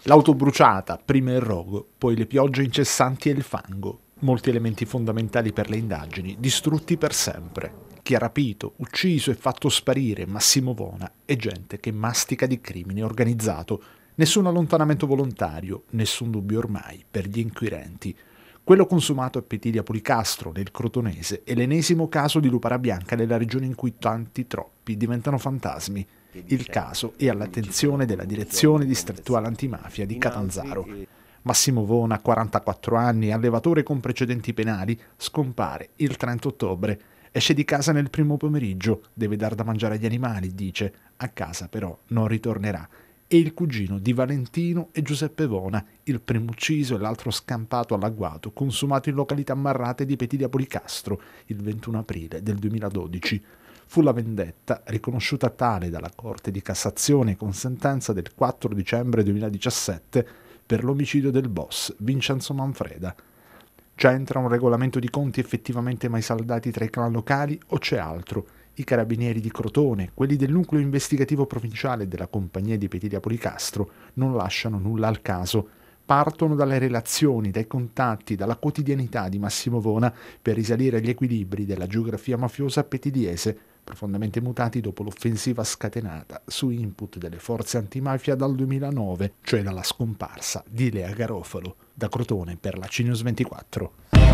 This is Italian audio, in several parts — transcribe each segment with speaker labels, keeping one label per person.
Speaker 1: L'auto bruciata, prima il rogo, poi le piogge incessanti e il fango. Molti elementi fondamentali per le indagini, distrutti per sempre. Chi ha rapito, ucciso e fatto sparire Massimo Vona è gente che mastica di crimine organizzato. Nessun allontanamento volontario, nessun dubbio ormai per gli inquirenti. Quello consumato a Petilia Policastro, nel Crotonese, è l'ennesimo caso di lupara bianca nella regione in cui tanti troppi diventano fantasmi. Il caso è all'attenzione della Direzione Distrettuale Antimafia di Catanzaro. Massimo Vona, 44 anni, allevatore con precedenti penali, scompare il 30 ottobre. Esce di casa nel primo pomeriggio, deve dar da mangiare agli animali, dice. A casa però non ritornerà. È il cugino di Valentino e Giuseppe Vona, il primo ucciso e l'altro scampato all'agguato, consumato in località Marrate di Petilia Policastro il 21 aprile del 2012. Fu la vendetta, riconosciuta tale dalla Corte di Cassazione con sentenza del 4 dicembre 2017 per l'omicidio del boss Vincenzo Manfreda. C'entra un regolamento di conti effettivamente mai saldati tra i clan locali o c'è altro? I carabinieri di Crotone, quelli del nucleo investigativo provinciale della compagnia di Petilia Policastro, non lasciano nulla al caso. Partono dalle relazioni, dai contatti, dalla quotidianità di Massimo Vona per risalire agli equilibri della geografia mafiosa petiliese, profondamente mutati dopo l'offensiva scatenata su input delle forze antimafia dal 2009, cioè dalla scomparsa di Lea Garofalo. Da Crotone per la CNews 24.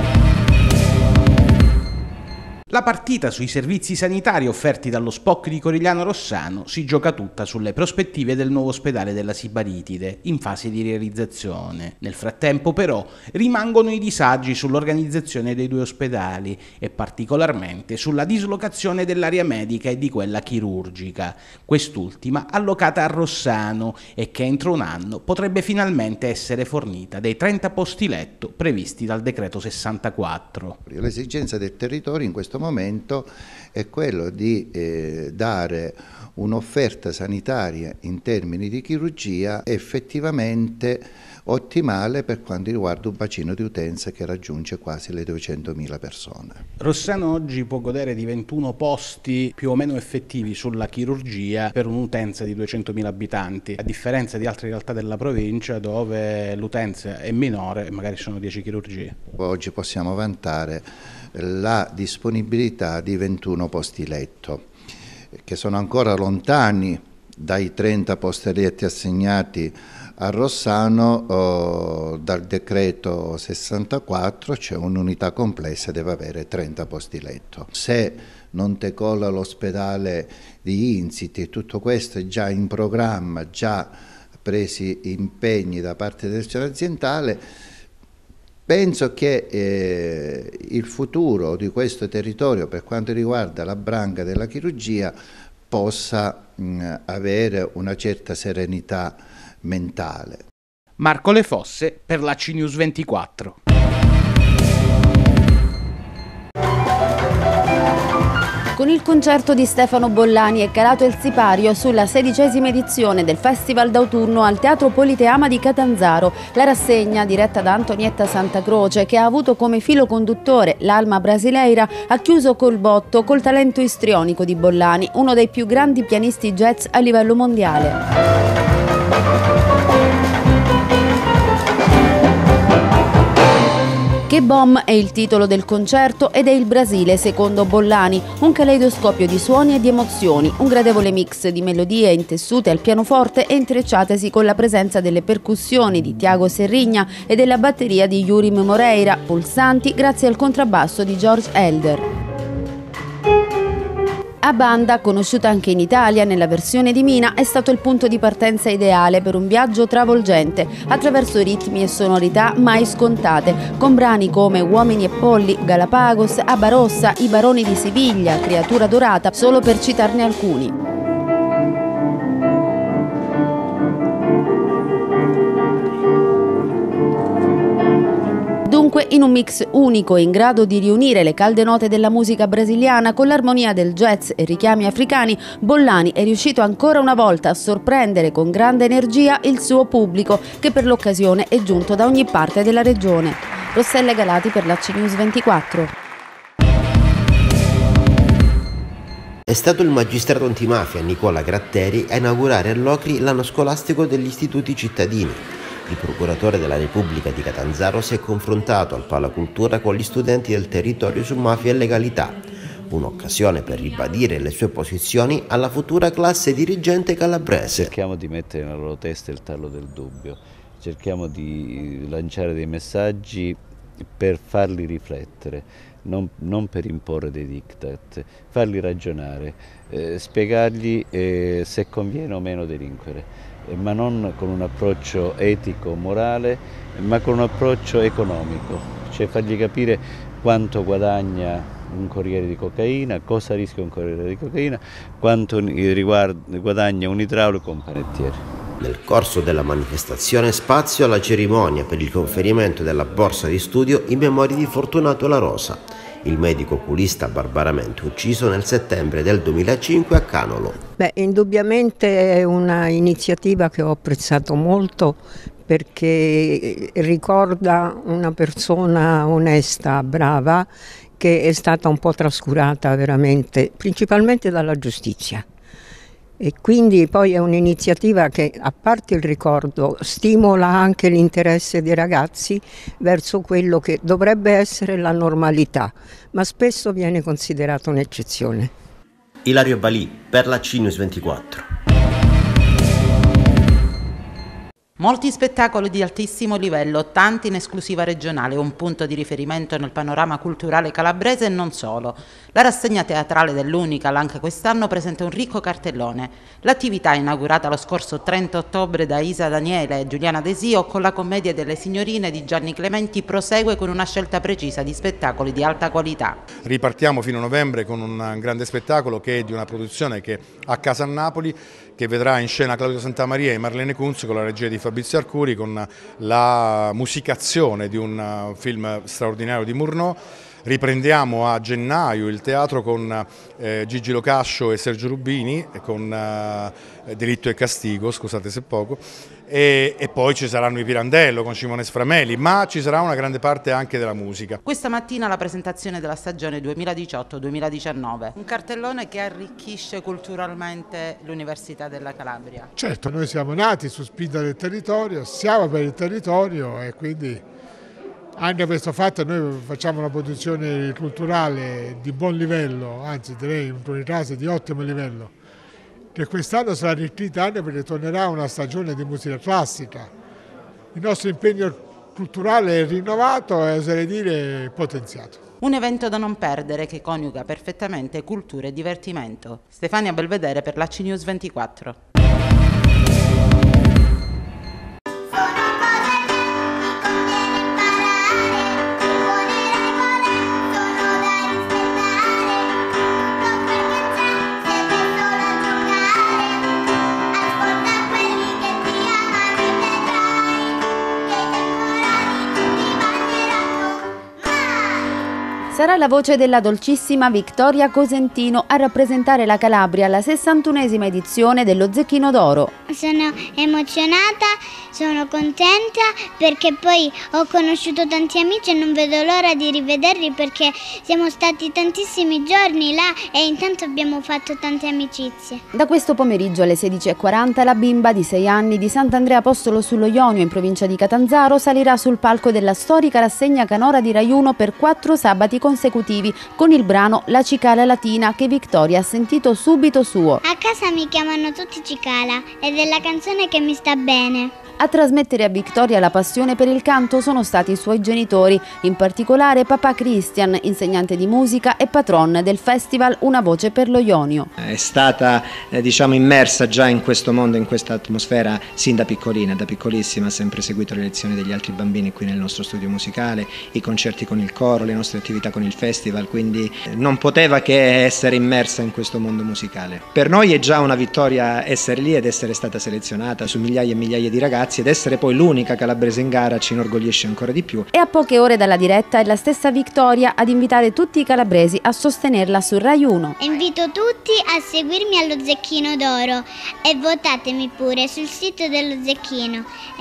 Speaker 2: La partita sui servizi sanitari offerti dallo SPOC di Corigliano Rossano si gioca tutta sulle prospettive del nuovo ospedale della Sibaritide, in fase di realizzazione. Nel frattempo, però, rimangono i disagi sull'organizzazione dei due ospedali e particolarmente sulla dislocazione dell'area medica e di quella chirurgica, quest'ultima allocata a Rossano e che entro un anno potrebbe finalmente essere fornita dei 30 posti letto previsti dal decreto 64.
Speaker 3: L'esigenza del territorio in questo momento è quello di dare un'offerta sanitaria in termini di chirurgia effettivamente ottimale per quanto riguarda un bacino di utenza che raggiunge quasi le 200.000 persone.
Speaker 2: Rossano oggi può godere di 21 posti più o meno effettivi sulla chirurgia per un'utenza di 200.000 abitanti, a differenza di altre realtà della provincia dove l'utenza è minore e magari sono 10 chirurgie.
Speaker 3: Oggi possiamo vantare la disponibilità di 21 posti letto, che sono ancora lontani dai 30 posti letti assegnati a Rossano. Dal decreto 64 c'è un'unità complessa, deve avere 30 posti letto. Se non decolla l'ospedale di Insiti e tutto questo è già in programma, già presi impegni da parte del gestione aziendale, penso che il futuro di questo territorio per quanto riguarda la branca della chirurgia possa avere una certa serenità mentale.
Speaker 2: Marco Le Fosse per la CNews 24.
Speaker 4: Con il concerto di Stefano Bollani è calato il sipario sulla 16ª edizione del Festival d'autunno al Teatro Politeama di Catanzaro. La rassegna, diretta da Antonietta Santacroce, che ha avuto come filo conduttore l'Alma Brasileira, ha chiuso col botto col talento istrionico di Bollani, uno dei più grandi pianisti jazz a livello mondiale. Che Bom è il titolo del concerto ed è il Brasile, secondo Bollani, un caleidoscopio di suoni e di emozioni, un gradevole mix di melodie intessute al pianoforte e intrecciatesi con la presenza delle percussioni di Tiago Serrigna e della batteria di Yurim Moreira, pulsanti grazie al contrabbasso di George Elder. A Banda, conosciuta anche in Italia nella versione di Mina, è stato il punto di partenza ideale per un viaggio travolgente, attraverso ritmi e sonorità mai scontate, con brani come Uomini e Polli, Galapagos, Abarossa, I Baroni di Siviglia, Creatura Dorata, solo per citarne alcuni. Dunque, in un mix unico in grado di riunire le calde note della musica brasiliana con l'armonia del jazz e richiami africani, Bollani è riuscito ancora una volta a sorprendere con grande energia il suo pubblico, che per l'occasione è giunto da ogni parte della regione. Rossella Galati per la CNews 24.
Speaker 5: È stato il magistrato antimafia Nicola Gratteri a inaugurare a Locri l'anno scolastico degli istituti cittadini. Il procuratore della Repubblica di Catanzaro si è confrontato al Pala Cultura con gli studenti del territorio su mafia e legalità, un'occasione per ribadire le sue posizioni alla futura classe dirigente calabrese.
Speaker 6: Cerchiamo di mettere nella loro testa il tarlo del dubbio, cerchiamo di lanciare dei messaggi per farli riflettere, non per imporre dei diktat, farli ragionare, spiegargli se conviene o meno delinquere. Ma non con un approccio etico, morale, ma con un approccio economico, cioè fargli capire quanto guadagna un corriere di cocaina, cosa rischia un corriere di cocaina, quanto guadagna un idraulico o un panettiere.
Speaker 5: Nel corso della manifestazione spazio alla cerimonia per il conferimento della borsa di studio in memoria di Fortunato La Rosa, il medico oculista barbaramente ucciso nel settembre del 2005 a Canolo.
Speaker 7: Indubbiamente è una iniziativa che ho apprezzato molto perché ricorda una persona onesta, brava, che è stata un po' trascurata veramente, principalmente dalla giustizia. E quindi poi è un'iniziativa che, a parte il ricordo, stimola anche l'interesse dei ragazzi verso quello che dovrebbe essere la normalità, ma spesso viene considerato un'eccezione.
Speaker 5: Ilario Balì per la CNews 24.
Speaker 8: Molti spettacoli di altissimo livello, tanti in esclusiva regionale, un punto di riferimento nel panorama culturale calabrese e non solo. La rassegna teatrale dell'Unical anche quest'anno presenta un ricco cartellone. L'attività, inaugurata lo scorso 30 ottobre da Isa Daniele e Giuliana Desio con la commedia delle signorine di Gianni Clementi, prosegue con una scelta precisa di spettacoli di alta qualità.
Speaker 9: Ripartiamo fino a novembre con un grande spettacolo che è di una produzione che a casa a Napoli, che vedrà in scena Claudio Santamaria e Marlene Kunz con la regia di Fabrizio Arcuri, con la musicazione di un film straordinario di Murnau. Riprendiamo a gennaio il teatro con Gigi Locascio e Sergio Rubini, con Delitto e Castigo, scusate se poco, e poi ci saranno i Pirandello con Simone Sframeli, ma ci sarà una grande parte anche della musica.
Speaker 8: Questa mattina la presentazione della stagione 2018-2019, un cartellone che arricchisce culturalmente l'Università della Calabria.
Speaker 10: Certo, noi siamo nati su spinta del territorio, siamo per il territorio e quindi anche questo fatto noi facciamo una produzione culturale di buon livello, anzi direi in alcuni casi di ottimo livello, che quest'anno sarà arricchita anche perché tornerà una stagione di musica classica. Il nostro impegno culturale è rinnovato e oserei dire potenziato.
Speaker 8: Un evento da non perdere che coniuga perfettamente cultura e divertimento. Stefania Belvedere per la CNews 24.
Speaker 4: Sarà la voce della dolcissima Vittoria Cosentino a rappresentare la Calabria alla 61esima edizione dello Zecchino d'Oro.
Speaker 11: Sono emozionata, sono contenta perché poi ho conosciuto tanti amici e non vedo l'ora di rivederli perché siamo stati tantissimi giorni là e intanto abbiamo fatto tante amicizie.
Speaker 4: Da questo pomeriggio alle 16:40 la bimba di 6 anni di Sant'Andrea Apostolo sullo Ionio in provincia di Catanzaro salirà sul palco della storica rassegna canora di Rai 1 per 4 sabati consecutivi con il brano La Cicala Latina che Vittoria ha sentito subito suo.
Speaker 11: A casa mi chiamano tutti Cicala ed è la canzone che mi sta bene.
Speaker 4: A trasmettere a Vittoria la passione per il canto sono stati i suoi genitori, in particolare papà Christian, insegnante di musica e patron del festival Una Voce per lo Ionio.
Speaker 12: È stata immersa già in questo mondo, in questa atmosfera sin da piccolina, da piccolissima ha sempre seguito le lezioni degli altri bambini qui nel nostro studio musicale, i concerti con il coro, le nostre attività con il festival, quindi non poteva che essere immersa in questo mondo musicale. Per noi è già una vittoria essere lì ed essere stata selezionata su migliaia e migliaia di ragazzi ed essere poi l'unica calabrese in gara ci inorgoglisce ancora di più.
Speaker 4: E a poche ore dalla diretta è la stessa Vittoria ad invitare tutti i calabresi a sostenerla su Rai 1.
Speaker 11: Invito tutti a seguirmi allo Zecchino d'Oro e votatemi pure sul sito dello Zecchino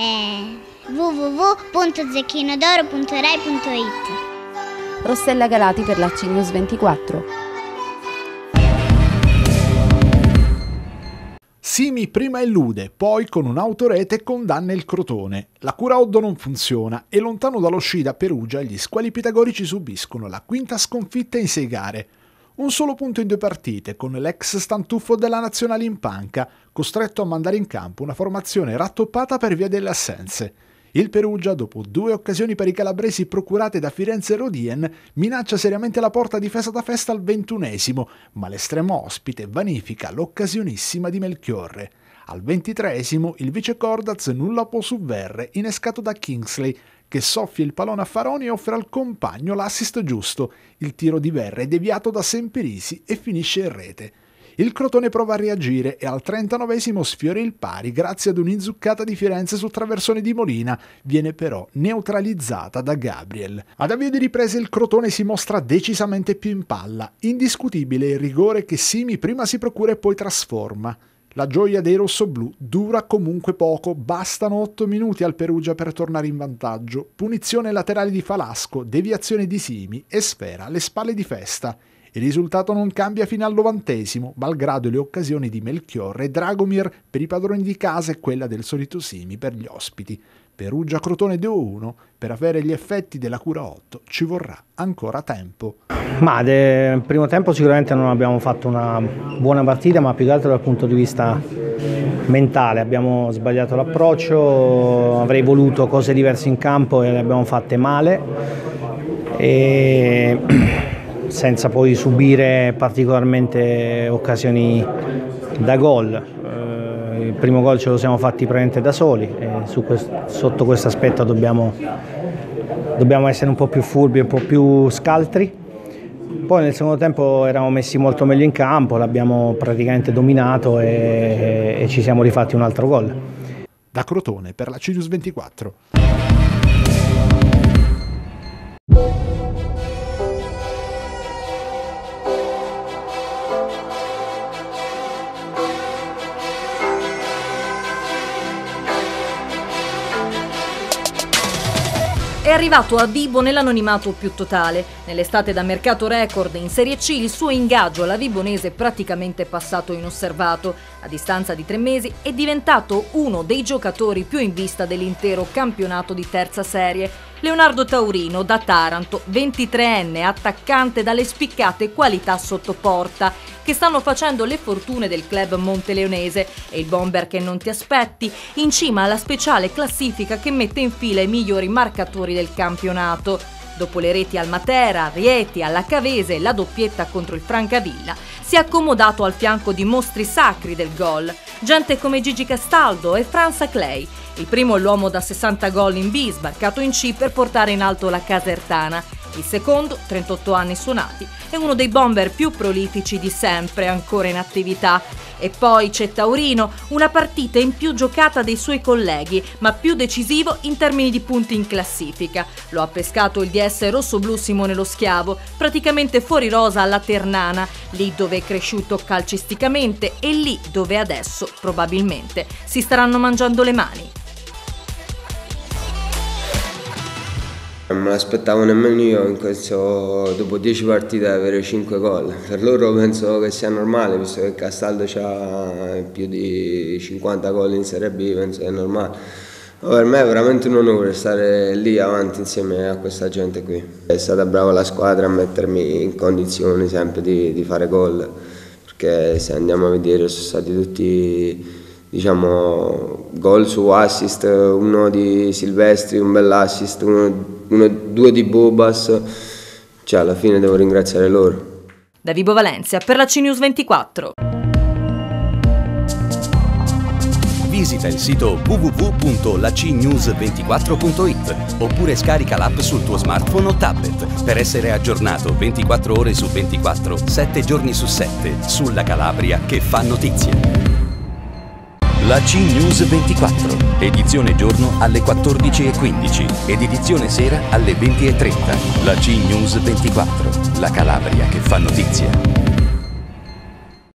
Speaker 11: www.zecchinodoro.rai.it.
Speaker 4: Rossella Galati per la CNews 24.
Speaker 1: Simi prima elude, poi con un'autorete condanna il Crotone. La Curaoddo non funziona e lontano dallo sci da Perugia gli squali pitagorici subiscono la quinta sconfitta in 6 gare. Un solo punto in 2 partite, con l'ex stantuffo della nazionale in panca, costretto a mandare in campo una formazione rattoppata per via delle assenze. Il Perugia, dopo 2 occasioni per i calabresi procurate da Firenze e Rodien, minaccia seriamente la porta difesa da Festa al 21esimo, ma l'estremo ospite vanifica l'occasionissima di Melchiorre. Al 23esimo il vice Cordaz nulla può subverre, innescato da Kingsley, che soffia il pallone a Faroni e offre al compagno l'assist giusto. Il tiro di Verre è deviato da Semperisi e finisce in rete. Il Crotone prova a reagire e al 39esimo sfiora il pari grazie ad un'inzuccata di Firenze sul traversone di Molina, viene però neutralizzata da Gabriel. Ad avvio di riprese il Crotone si mostra decisamente più in palla, indiscutibile il rigore che Simi prima si procura e poi trasforma. La gioia dei rossoblù dura comunque poco, bastano 8 minuti al Perugia per tornare in vantaggio, punizione laterale di Falasco, deviazione di Simi e sfera alle spalle di Festa. Il risultato non cambia fino al 90esimo, malgrado le occasioni di Melchiorre e Dragomir per i padroni di casa e quella del solito Simi per gli ospiti. Perugia-Crotone 2-1, per avere gli effetti della Curaoddo ci vorrà ancora tempo.
Speaker 13: Nel primo tempo sicuramente non abbiamo fatto una buona partita, ma più che altro dal punto di vista mentale. Abbiamo sbagliato l'approccio, avrei voluto cose diverse in campo e le abbiamo fatte male. Senza poi subire particolarmente occasioni da gol. Il primo gol ce lo siamo fatti praticamente da soli e sotto questo aspetto dobbiamo essere un po' più furbi, un po' più scaltri. Poi nel secondo tempo eravamo messi molto meglio in campo, l'abbiamo praticamente dominato e ci siamo rifatti un altro gol.
Speaker 1: Da Crotone per la CNews 24.
Speaker 14: È arrivato a Vibo nell'anonimato più totale. Nell'estate da mercato record in Serie C il suo ingaggio alla Vibonese è praticamente passato inosservato. A distanza di 3 mesi è diventato uno dei giocatori più in vista dell'intero campionato di terza serie. Leonardo Taurino, da Taranto, 23enne, attaccante dalle spiccate qualità sotto porta, che stanno facendo le fortune del club monteleonese, e il bomber che non ti aspetti, in cima alla speciale classifica che mette in fila i migliori marcatori del campionato. Dopo le reti al Matera, Rieti, alla Cavese e la doppietta contro il Francavilla, si è accomodato al fianco di mostri sacri del gol, gente come Gigi Castaldo e Franz Clay. Il primo è l'uomo da 60 gol in B, sbarcato in C per portare in alto la Casertana. Il secondo, 38 anni suonati, è uno dei bomber più prolifici di sempre, ancora in attività. E poi c'è Taurino, una partita in più giocata dei suoi colleghi, ma più decisivo in termini di punti in classifica. Lo ha pescato il DS rossoblù Simone Lo Schiavo, praticamente fuori rosa alla Ternana, lì dove è cresciuto calcisticamente e lì dove adesso, probabilmente, si staranno mangiando le mani.
Speaker 15: Non me l'aspettavo nemmeno io dopo 10 partite avere 5 gol. Per loro penso che sia normale, visto che Castaldo ha più di 50 gol in Serie B, penso che è normale. Per me è veramente un onore stare lì avanti insieme a questa gente qui. È stata brava la squadra a mettermi in condizioni sempre di fare gol, perché se andiamo a vedere sono stati tutti gol su assist, uno di Silvestri, un bell'assist, due di Bobas, alla fine devo ringraziare loro.
Speaker 14: Da Vibo Valencia per la CNews 24.
Speaker 16: Visita il sito www.lacnews24.it oppure scarica l'app sul tuo smartphone o tablet per essere aggiornato 24 ore su 24, 7 giorni su 7 sulla Calabria che fa notizia. La CNews 24, edizione giorno alle 14:15 ed edizione sera alle 20:30. La CNews 24, la Calabria che fa notizia.